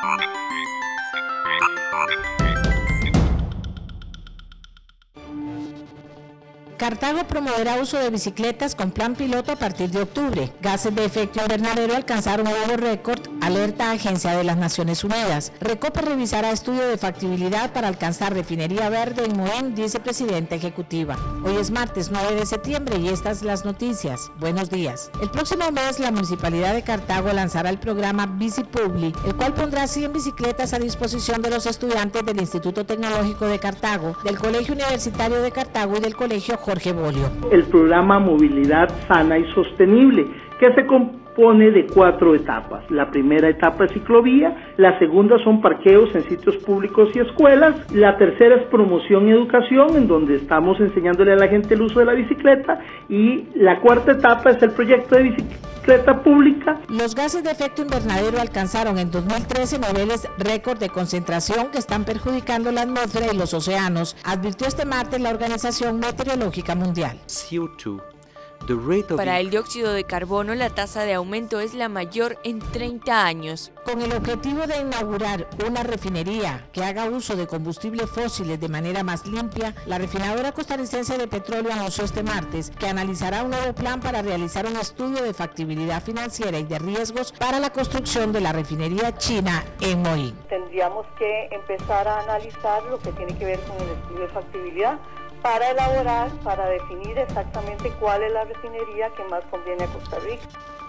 Cartago promoverá uso de bicicletas con plan piloto a partir de octubre. Gases de efecto invernadero alcanzaron un nuevo récord, alerta Agencia de las Naciones Unidas. Recope revisará estudio de factibilidad para alcanzar refinería verde en Moín, dice presidenta ejecutiva. Hoy es martes 9 de septiembre y estas las noticias. Buenos días. El próximo mes la Municipalidad de Cartago lanzará el programa Bici Publi, el cual pondrá 100 bicicletas a disposición de los estudiantes del Instituto Tecnológico de Cartago, del Colegio Universitario de Cartago y del Colegio Jorge Bolio. El programa Movilidad Sana y Sostenible, que se compone de 4 etapas. La primera etapa es ciclovía, la segunda son parqueos en sitios públicos y escuelas, la tercera es promoción y educación, en donde estamos enseñándole a la gente el uso de la bicicleta, y la cuarta etapa es el proyecto de bicicleta pública. Los gases de efecto invernadero alcanzaron en 2013 niveles récord de concentración que están perjudicando la atmósfera y los océanos, advirtió este martes la Organización Meteorológica Mundial. Para el dióxido de carbono, la tasa de aumento es la mayor en 30 años. Con el objetivo de inaugurar una refinería que haga uso de combustibles fósiles de manera más limpia, la refinadora costarricense de petróleo anunció este martes que analizará un nuevo plan para realizar un estudio de factibilidad financiera y de riesgos para la construcción de la refinería china en Moín. Tendríamos que empezar a analizar lo que tiene que ver con el estudio de factibilidad para elaborar, para definir exactamente cuál es la refinería que más conviene a Costa Rica.